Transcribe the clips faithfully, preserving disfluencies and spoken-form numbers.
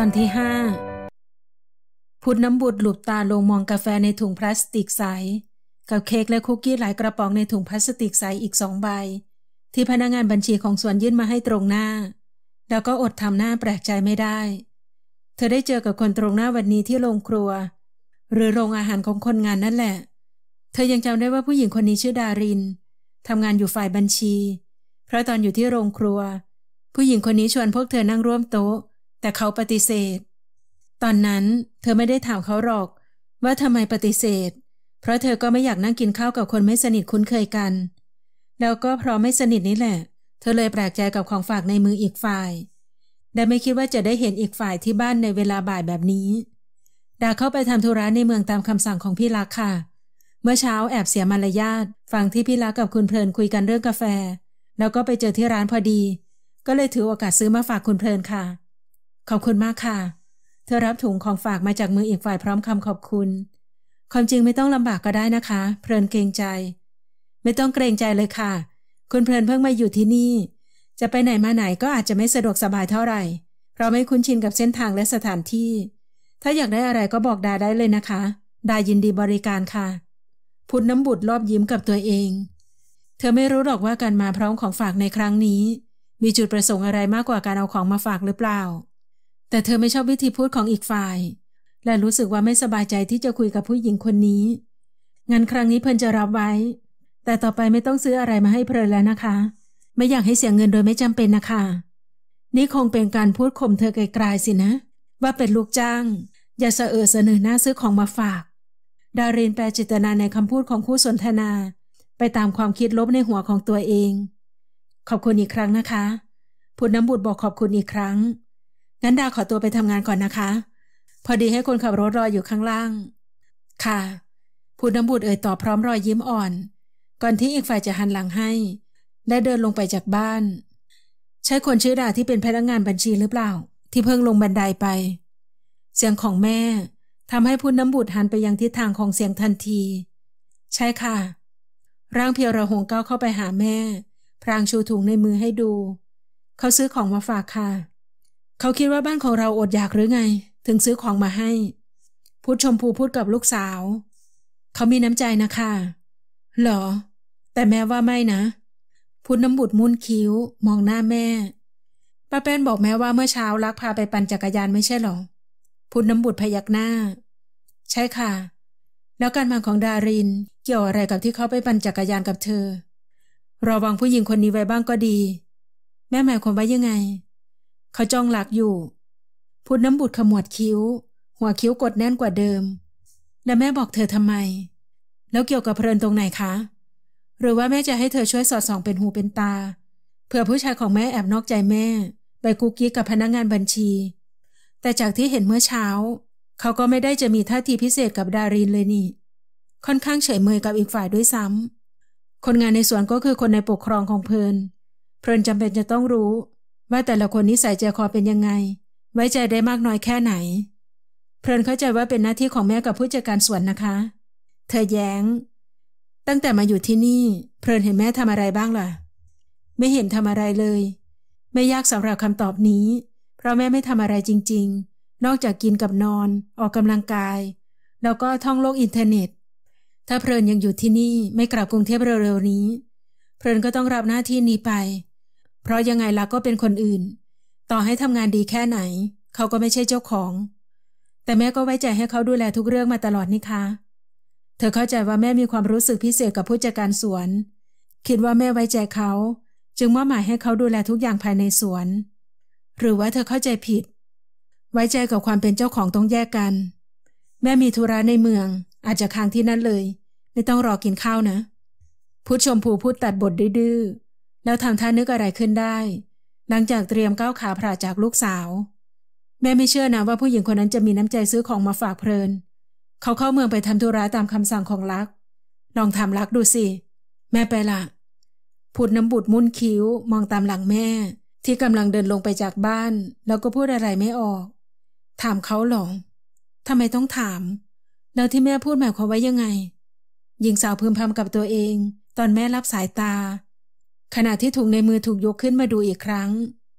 อนที่ห้าพุทธน้ำบุตรหลุบตาลงมองกาแฟในถุงพลาสติกใสกับเค้กและคุกกี้หลายกระป๋องในถุงพลาสติกใสอีกสองใบที่พนักงานบัญชีของสวนยื่นมาให้ตรงหน้าแล้วก็อดทำหน้าแปลกใจไม่ได้เธอได้เจอกับคนตรงหน้าวันนี้ที่โรงครัวหรือโรงอาหารของคนงานนั่นแหละเธอยังจำได้ว่าผู้หญิงคนนี้ชื่อดารินทำงานอยู่ฝ่ายบัญชีเพราะตอนอยู่ที่โรงครัวผู้หญิงคนนี้ชวนพวกเธอนั่งร่วมโต๊ะแต่เขาปฏิเสธตอนนั้นเธอไม่ได้ถามเขาหรอกว่าทำไมปฏิเสธเพราะเธอก็ไม่อยากนั่งกินข้าวกับคนไม่สนิทคุ้นเคยกันแล้วก็เพราะไม่สนิทนี่แหละเธอเลยแปลกใจกับของฝากในมืออีกฝ่ายแต่ไม่คิดว่าจะได้เห็นอีกฝ่ายที่บ้านในเวลาบ่ายแบบนี้ดาเข้าไปทำธุระในเมืองตามคำสั่งของพี่ลักษณ์ค่ะเมื่อเช้าแอบเสียมารยาทฟังที่พี่ลักษณ์กับคุณเพลินคุยกันเรื่องกาแฟแล้วก็ไปเจอที่ร้านพอดีก็เลยถือโอกาสซื้อมาฝากคุณเพลินค่ะขอบคุณมากค่ะเธอรับถุงของฝากมาจากมืออีกฝ่ายพร้อมคำขอบคุณความจริงไม่ต้องลำบากก็ได้นะคะเพลินเกรงใจไม่ต้องเกรงใจเลยค่ะคุณเพลินเพิ่งมาอยู่ที่นี่จะไปไหนมาไหนก็อาจจะไม่สะดวกสบายเท่าไหร่เพราะไม่คุ้นชินกับเส้นทางและสถานที่ถ้าอยากได้อะไรก็บอกดาได้เลยนะคะดายินดีบริการค่ะพุทธน้ำบุตรรอบยิ้มกับตัวเองเธอไม่รู้หรอกว่าการมาพร้อมของฝากในครั้งนี้มีจุดประสงค์อะไรมากกว่าการเอาของมาฝากหรือเปล่าแต่เธอไม่ชอบวิธีพูดของอีกฝ่ายและรู้สึกว่าไม่สบายใจที่จะคุยกับผู้หญิงคนนี้งั้นครั้งนี้เพิ่นจะรับไว้แต่ต่อไปไม่ต้องซื้ออะไรมาให้เพลินแล้วนะคะไม่อยากให้เสียเงินโดยไม่จำเป็นนะคะนี่คงเป็นการพูดข่มเธอไกลๆสินะว่าเป็นลูกจ้างอย่าเสอเสนอหน้าซื้อของมาฝากดารินแปลจิตนาในคำพูดของคู่สนทนาไปตามความคิดลบในหัวของตัวเองขอบคุณอีกครั้งนะคะพุทธน้ำบุตรบอกขอบคุณอีกครั้งงั้นดาขอตัวไปทำงานก่อนนะคะพอดีให้คนขับรถรออยู่ข้างล่างค่ะพุทธน้ำบุตรเอ่ยตอบพร้อมรอยยิ้มอ่อนก่อนที่อีกฝ่ายจะหันหลังให้และเดินลงไปจากบ้านใช่คนชื่อดาที่เป็นพนักงานบัญชีหรือเปล่าที่เพิ่งลงบันไดไปเสียงของแม่ทำให้พุทธน้ำบุตรหันไปยังทิศทางของเสียงทันทีใช่ค่ะร่างเพียวระหงก้าวเข้าไปหาแม่พรางชูถุงในมือให้ดูเขาซื้อของมาฝากค่ะเขาคิดว่าบ้านของเราอดอยากหรือไงถึงซื้อของมาให้พุทธชมพูพูดกับลูกสาวเขามีน้ำใจนะคะเหรอแต่แม่ว่าไม่นะพุทธน้ำบุตรมุ่นคิ้วมองหน้าแม่ป้าแป้นบอกแม่ว่าเมื่อเช้าลักพาไปปั่นจักรยานไม่ใช่หรอพุทธน้ำบุตรพยักหน้าใช่ค่ะแล้วการมาของดารินเกี่ยวอะไรกับที่เขาไปปั่นจักรยานกับเธอระวังผู้หญิงคนนี้ไว้บ้างก็ดีแม่หมายความว่ายังไงเขาจ้องหลักอยู่พุทธน้ำบุตรขมวดคิ้วหัวคิ้วกดแน่นกว่าเดิมแล้วแม่บอกเธอทำไมแล้วเกี่ยวกับเพลินตรงไหนคะหรือว่าแม่จะให้เธอช่วยสอดส่องเป็นหูเป็นตาเผื่อผู้ชายของแม่แอบนอกใจแม่ไปกุ๊กกิ๊กกับพนักงานบัญชีแต่จากที่เห็นเมื่อเช้าเขาก็ไม่ได้จะมีท่าทีพิเศษกับดารินเลยนี่ค่อนข้างเฉยเมยกับอีกฝ่ายด้วยซ้ำคนงานในสวนก็คือคนในปกครองของเพลินเพลินจำเป็นจะต้องรู้ว่าแต่ละคนนิสัยใจคอเป็นยังไงไว้ใจได้มากน้อยแค่ไหนเพลินเข้าใจว่าเป็นหน้าที่ของแม่กับผู้จัดการสวนนะคะเธอแย้งตั้งแต่มาอยู่ที่นี่เพลินเห็นแม่ทำอะไรบ้างล่ะไม่เห็นทำอะไรเลยไม่ยากสำหรับคำตอบนี้เพราะแม่ไม่ทำอะไรจริงๆนอกจากกินกับนอนออกกำลังกายแล้วก็ท่องโลกอินเทอร์เน็ตถ้าเพลินยังอยู่ที่นี่ไม่กลับกรุงเทพเร็วๆนี้เพลินก็ต้องรับหน้าที่นี้ไปเพราะยังไงล่ะก็เป็นคนอื่นต่อให้ทำงานดีแค่ไหนเขาก็ไม่ใช่เจ้าของแต่แม่ก็ไว้ใจให้เขาดูแลทุกเรื่องมาตลอดนี่คะเธอเข้าใจว่าแม่มีความรู้สึกพิเศษกับผู้จัดการสวนคิดว่าแม่ไว้ใจเขาจึงมอบหมายให้เขาดูแลทุกอย่างภายในสวนหรือว่าเธอเข้าใจผิดไว้ใจกับความเป็นเจ้าของต้องแยกกันแม่มีธุระในเมืองอาจจะค้างที่นั่นเลยไม่ต้องรอกินข้าวนะพุทธชมพูพูดตัดบทดื้อแล้วทำท่านึกอะไรขึ้นได้หลังจากเตรียมก้าวขาพราจากลูกสาวแม่ไม่เชื่อนะว่าผู้หญิงคนนั้นจะมีน้ำใจซื้อของมาฝากเพลินเขาเข้าเมืองไปทำธุระตามคำสั่งของลักษณ์ลองถามลักษณ์ดูสิแม่ไปละพุทธน้ำบุตรมุ่นคิ้วมองตามหลังแม่ที่กำลังเดินลงไปจากบ้านแล้วก็พูดอะไรไม่ออกถามเขาหรอทำไมต้องถามแล้วที่แม่พูดหมายความว่ายังไงหญิงสาวพึมพำกับตัวเองตอนแม่รับสายตาขณะที่ถุงในมือถูกยกขึ้นมาดูอีกครั้ง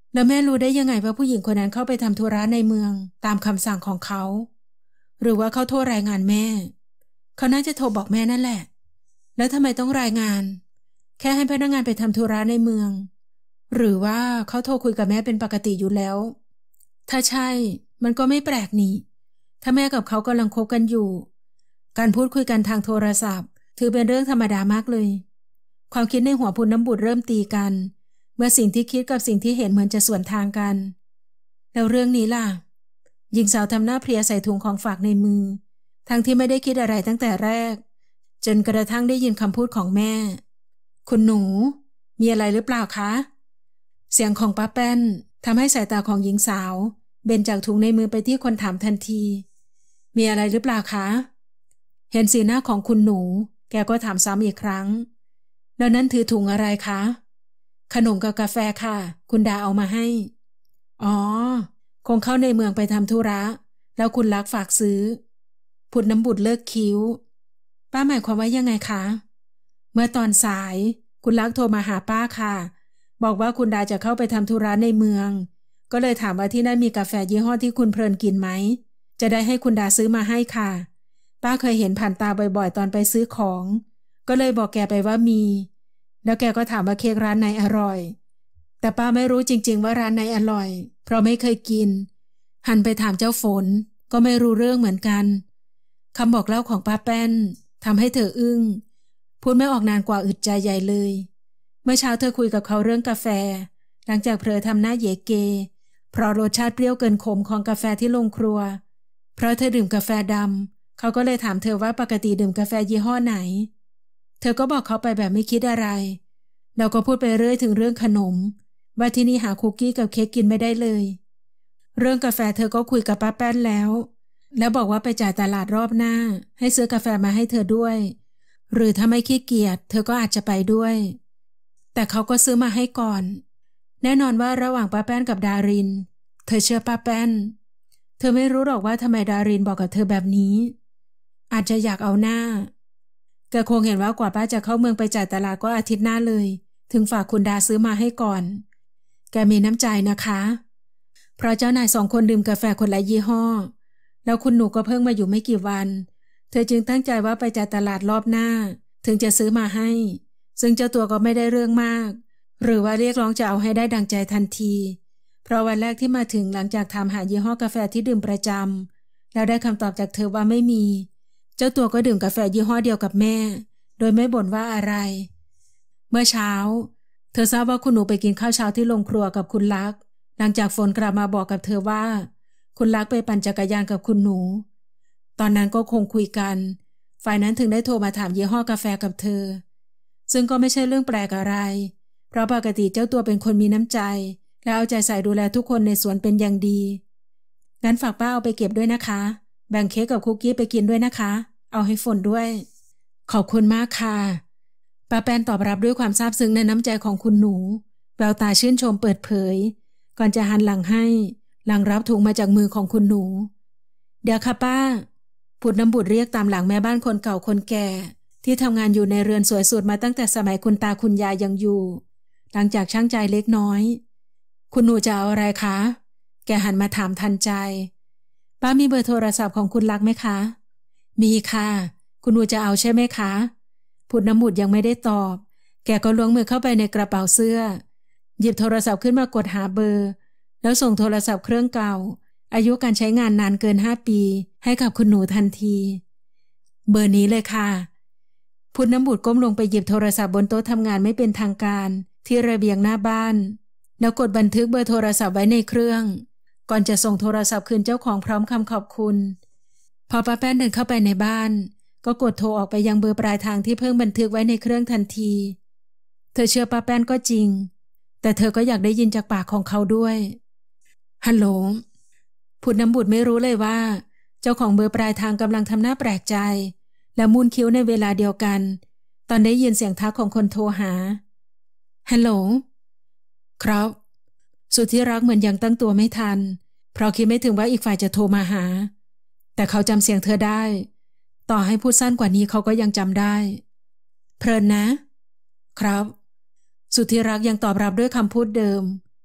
แล้วแม่รู้ได้ยังไงว่าผู้หญิงคนนั้นเข้าไปทำธุระในเมืองตามคำสั่งของเขาหรือว่าเขาโทรรายงานแม่เขาน่าจะโทรบอกแม่นั่นแหละแล้วทำไมต้องรายงานแค่ให้พนักงานไปทำธุระในเมืองหรือว่าเขาโทรคุยกับแม่เป็นปกติอยู่แล้วถ้าใช่มันก็ไม่แปลกนี่ถ้าแม่กับเขากำลังคบกันอยู่การพูดคุยกันทางโทรศัพท์ถือเป็นเรื่องธรรมดามากเลยความคิดในหัวพุนน้ำบุตรเริ่มตีกันเมื่อสิ่งที่คิดกับสิ่งที่เห็นเหมือนจะสวนทางกันแล้วเรื่องนี้ล่ะหญิงสาวทำหน้าเพลียใส่ถุงของฝากในมือทั้งที่ไม่ได้คิดอะไรตั้งแต่แรกจนกระทั่งได้ยินคำพูดของแม่คุณหนูมีอะไรหรือเปล่าคะเสียงของป้าแป้นทำให้สายตาของหญิงสาวเบนจากถุงในมือไปที่คนถามทันทีมีอะไรหรือเปล่าคะเห็นสีหน้าของคุณหนูแกก็ถามซ้ำอีกครั้งแล้วนั้นถือถุงอะไรคะขนมกับกาแฟค่ะคุณดาเอามาให้อ๋อคงเข้าในเมืองไปทำธุระแล้วคุณลักฝากซื้อพุดน้ำบุตรเลิกคิ้วป้าหมายความว่ายังไงคะเมื่อตอนสายคุณลักโทรมาหาป้าค่ะบอกว่าคุณดาจะเข้าไปทำธุระในเมืองก็เลยถามว่าที่นั่นมีกาแฟยี่ห้อที่คุณเพลินกินไหมจะได้ให้คุณดาซื้อมาให้ค่ะป้าเคยเห็นผ่านตาบ่อยๆตอนไปซื้อของก็เลยบอกแกไปว่ามีแล้วแกก็ถามว่าเค้กร้านไหนอร่อยแต่ป้าไม่รู้จริงๆว่าร้านไหนอร่อยเพราะไม่เคยกินหันไปถามเจ้าฝนก็ไม่รู้เรื่องเหมือนกันคำบอกเล่าของป้าแป้นทำให้เธออึ้งพูดไม่ออกนานกว่าอึดใจใหญ่เลยเมื่อเช้าเธอคุยกับเขาเรื่องกาแฟหลังจากเผลอทำหน้าเยเกเพราะรสชาติเปรี้ยวเกินขมของกาแฟที่ลงครัวเพราะเธอดื่มกาแฟดำเขาก็เลยถามเธอว่าปกติดื่มกาแฟยี่ห้อไหนเธอก็บอกเขาไปแบบไม่คิดอะไรแล้วก็พูดไปเรื่อยถึงเรื่องขนมว่าที่นี่หาคุกกี้กับเค้กกินไม่ได้เลยเรื่องกาแฟเธอก็คุยกับป้าแป้นแล้วแล้วบอกว่าไปจ่ายตลาดรอบหน้าให้ซื้อกาแฟมาให้เธอด้วยหรือถ้าไม่ขี้เกียจเธอก็อาจจะไปด้วยแต่เขาก็ซื้อมาให้ก่อนแน่นอนว่าระหว่างป้าแป้นกับดารินเธอเชื่อป้าแป้นเธอไม่รู้หรอกว่าทำไมดารินบอกกับเธอแบบนี้อาจจะอยากเอาหน้าแกคงเห็นว่ากว่าป้าจะเข้าเมืองไปจ่ายตลาดก็อาทิตย์หน้าเลยถึงฝากคุณดาซื้อมาให้ก่อนแกมีน้ำใจนะคะเพราะเจ้านายสองคนดื่มกาแฟคนละยี่ห้อแล้วคุณหนูก็เพิ่งมาอยู่ไม่กี่วันเธอจึงตั้งใจว่าไปจ่ายตลาดรอบหน้าถึงจะซื้อมาให้ซึ่งเจ้าตัวก็ไม่ได้เรื่องมากหรือว่าเรียกร้องจะเอาให้ได้ดังใจทันทีเพราะวันแรกที่มาถึงหลังจากถามหายี่ห้อกาแฟที่ดื่มประจำแล้วได้คำตอบจากเธอว่าไม่มีเจ้าตัวก็ดื่มกาแฟยี่ห้อเดียวกับแม่โดยไม่บ่นว่าอะไรเมื่อเช้าเธอทราบว่าคุณหนูไปกินข้าวเช้าที่โรงครัวกับคุณลักษณ์หลังจากฝนกลับมาบอกกับเธอว่าคุณลักษณ์ไปปั่นจักรยานกับคุณหนูตอนนั้นก็คงคุยกันฝ่ายนั้นถึงได้โทรมาถามยี่ห้อกาแฟกับเธอซึ่งก็ไม่ใช่เรื่องแปลกอะไรเพราะปกติเจ้าตัวเป็นคนมีน้ำใจและเอาใจใส่ดูแลทุกคนในสวนเป็นอย่างดีงั้นฝากป้าเอาไปเก็บด้วยนะคะแบ่งเค้กกับคุกกี้ไปกินด้วยนะคะเอาให้ฝนด้วยขอบคุณมากค่ะป้าแป้นตอบรับด้วยความซาบซึ้งในน้ำใจของคุณหนูแววตาชื่นชมเปิดเผยก่อนจะหันหลังให้หลังรับถุงมาจากมือของคุณหนูเดี๋ยวค่ะป้าพุดน้ำบุตรเรียกตามหลังแม่บ้านคนเก่าคนแก่ที่ทำงานอยู่ในเรือนสวยสุดมาตั้งแต่สมัยคุณตาคุณยายยังอยู่หลังจากช่างใจเล็กน้อยคุณหนูจะเอาอะไรคะแกหันมาถามทันใจป้ามีเบอร์โทรศัพท์ของคุณลักษณ์ไหมคะมีค่ะคุณหนูจะเอาใช่ไหมคะพุดน้ำบุตรยังไม่ได้ตอบแกก็ล้วงมือเข้าไปในกระเป๋าเสื้อหยิบโทรศัพท์ขึ้นมากดหาเบอร์แล้วส่งโทรศัพท์เครื่องเก่าอายุการใช้งานนานเกินห้าปีให้กับคุณหนูทันทีเบอร์นี้เลยค่ะพุดน้ำบุตรก้มลงไปหยิบโทรศัพท์บนโต๊ะทำงานไม่เป็นทางการที่ระเบียงหน้าบ้านแล้วกดบันทึกเบอร์โทรศัพท์ไว้ในเครื่องก่อนจะส่งโทรศัพท์คืนเจ้าของพร้อมคำขอบคุณพอป้าแป้นเดินเข้าไปในบ้านก็กดโทรออกไปยังเบอร์ปลายทางที่เพิ่งบันทึกไว้ในเครื่องทันทีเธอเชื่อป้าแป้นก็จริงแต่เธอก็อยากได้ยินจากปากของเขาด้วยฮัลโหลพุดน้ำบุตรไม่รู้เลยว่าเจ้าของเบอร์ปลายทางกำลังทำหน้าแปลกใจและมูนคิ้วในเวลาเดียวกันตอนได้ยินเสียงทักของคนโทรหาฮัลโหลครับสุดที่รักเหมือนยังตั้งตัวไม่ทันเพราะคิดไม่ถึงว่าอีกฝ่ายจะโทรมาหาแต่เขาจำเสียงเธอได้ต่อให้พูดสั้นกว่านี้เขาก็ยังจำได้เพลินนะครับสุดที่รักยังตอบรับด้วยคำพูดเดิม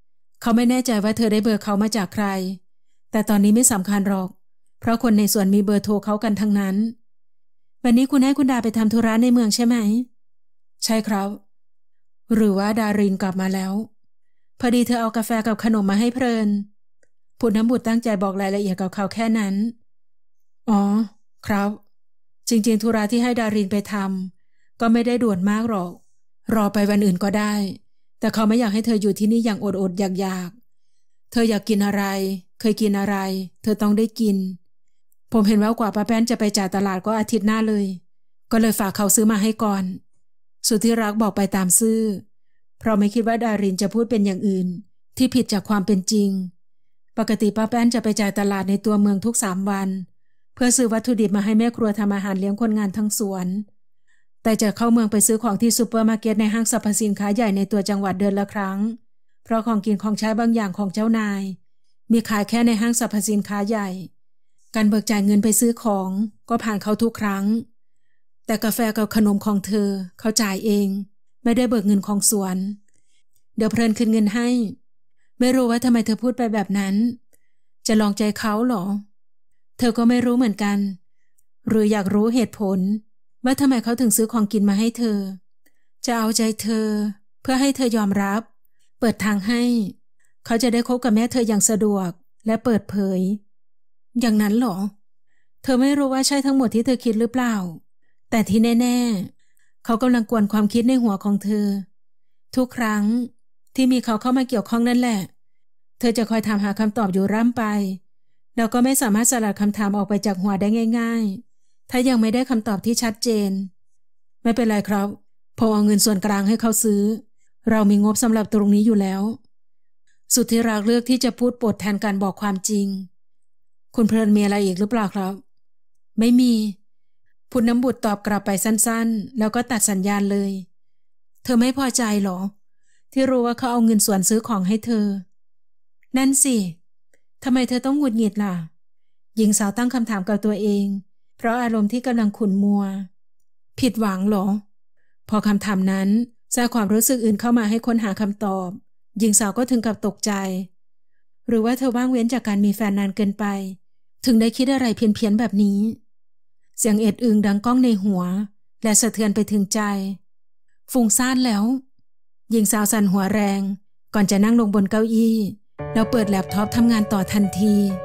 เขาไม่แน่ใจว่าเธอได้เบอร์เขามาจากใครแต่ตอนนี้ไม่สำคัญหรอกเพราะคนในสวนมีเบอร์โทรเขากันทั้งนั้นวันนี้คุณให้คุณดาไปทำธุระในเมืองใช่ไหมใช่ครับหรือว่าดารินกลับมาแล้วพอดีเธอเอากาแฟกับขนมมาให้เพลินพุทธน้ำบุตรตั้งใจบอกรายละเอียดกับเขาแค่นั้นอ๋อครับจริงๆธุระที่ให้ดารินไปทำก็ไม่ได้ด่วนมากหรอกรอไปวันอื่นก็ได้แต่เขาไม่อยากให้เธออยู่ที่นี่อย่างอดๆอยากๆเธออยากกินอะไรเคยกินอะไรเธอต้องได้กินผมเห็นว่ากว่าป้าแป้นจะไปจ่ายตลาดก็อาทิตย์หน้าเลยก็เลยฝากเขาซื้อมาให้ก่อนสุดที่รักบอกไปตามซื่อเพราะไม่คิดว่าดารินจะพูดเป็นอย่างอื่นที่ผิดจากความเป็นจริงปกติป้าแป้นจะไปจ่ายตลาดในตัวเมืองทุกสามวันเพื่อซื้อวัตถุดิบมาให้แม่ครัวทำอาหารเลี้ยงคนงานทั้งสวนแต่จะเข้าเมืองไปซื้อของที่ซูเปอร์มาร์เก็ตในห้างสรรพสินค้าใหญ่ในตัวจังหวัดเดือนละครั้งเพราะของกินของใช้บางอย่างของเจ้านายมีขายแค่ในห้างสรรพสินค้าใหญ่การเบิกจ่ายเงินไปซื้อของก็ผ่านเขาทุกครั้งแต่กาแฟกับขนมของเธอเขาจ่ายเองไม่ได้เบิกเงินของสวนเดี๋ยวเพลินคืนเงินให้ไม่รู้ว่าทำไมเธอพูดไปแบบนั้นจะลองใจเขาหรอเธอก็ไม่รู้เหมือนกันหรืออยากรู้เหตุผลว่าทำไมเขาถึงซื้อของกินมาให้เธอจะเอาใจเธอเพื่อให้เธอยอมรับเปิดทางให้เขาจะได้คบกับแม่เธออย่างสะดวกและเปิดเผยอย่างนั้นหรอเธอไม่รู้ว่าใช่ทั้งหมดที่เธอคิดหรือเปล่าแต่ที่แน่ๆเขากำลังกวนความคิดในหัวของเธอทุกครั้งที่มีเขาเข้ามาเกี่ยวข้องนั่นแหละเธอจะคอยถามหาคำตอบอยู่ร่ำไปแล้วก็ไม่สามารถสลัดคำถามออกไปจากหัวได้ง่ายๆถ้ายังไม่ได้คำตอบที่ชัดเจนไม่เป็นไรครับพอเอาเงินส่วนกลางให้เขาซื้อเรามีงบสำหรับตรงนี้อยู่แล้วสุดที่รักเลือกที่จะพูดปดแทนการบอกความจริงคุณเพลินมีอะไรอีกหรือเปล่าครับไม่มีพุทธน้ำบุตรตอบกลับไปสั้นๆแล้วก็ตัดสัญญาณเลยเธอไม่พอใจหรอที่รู้ว่าเขาเอาเงินส่วนซื้อของให้เธอนั่นสิทำไมเธอต้องหงุดหงิดล่ะหญิงสาวตั้งคำถามกับตัวเองเพราะอารมณ์ที่กำลังขุ่นมัวผิดหวังหรอพอคำถามนั้นแทรกความรู้สึกอื่นเข้ามาให้ค้นหาคำตอบหญิงสาวก็ถึงกับตกใจหรือว่าเธอว่างเว้นจากการมีแฟนนานเกินไปถึงได้คิดอะไรเพี้ยนๆแบบนี้เสียงเอ็ดอึงดังก้องในหัวและสะเทือนไปถึงใจฟุ้งซ่านแล้วหญิงสาวสั่นหัวแรงก่อนจะนั่งลงบนเก้าอี้แล้วเปิดแล็ปท็อปทำงานต่อทันที